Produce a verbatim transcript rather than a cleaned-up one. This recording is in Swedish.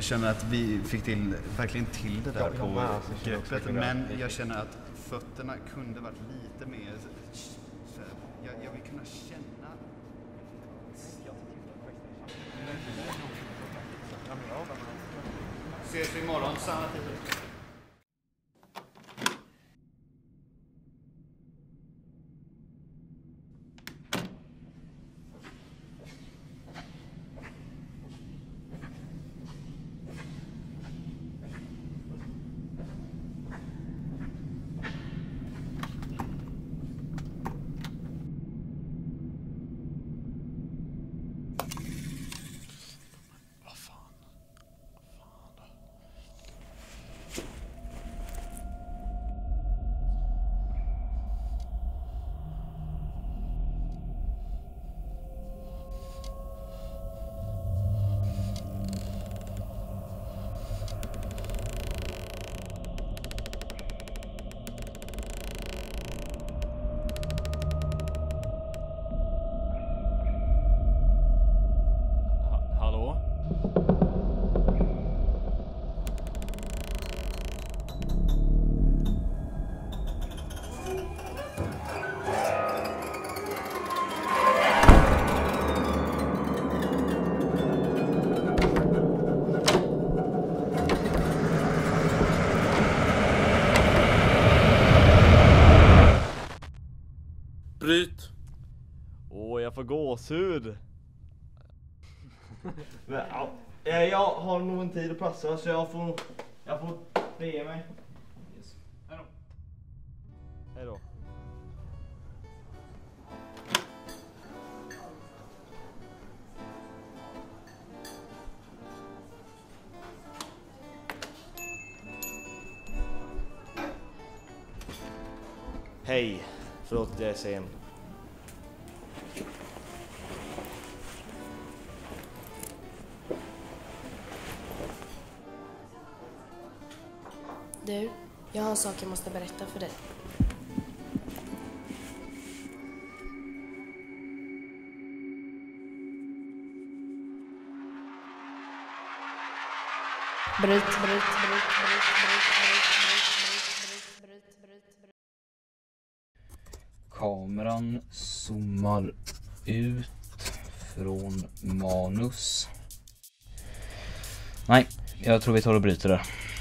Jag känner att vi fick till, verkligen till det där ja, på med, alltså, greppet. Men jag känner att fötterna kunde varit lite mer... Så här, jag, jag vill kunna känna... Ses vi imorgon samma tid. Bryt. Åh, jag får gåshud. Men, ja, jag har nog en tid att passa så jag får jag får bege mig. Yes. Hej då. Hej då. Hej, förlåt att jag är sen. Du, jag har en sak jag måste berätta för dig. Bryt, bryt, bryt, bryt, bryt, bryt, bryt, bryt, bryt, bryt. Kameran zoomar ut från manus. Nej, jag tror vi tar och bryter det.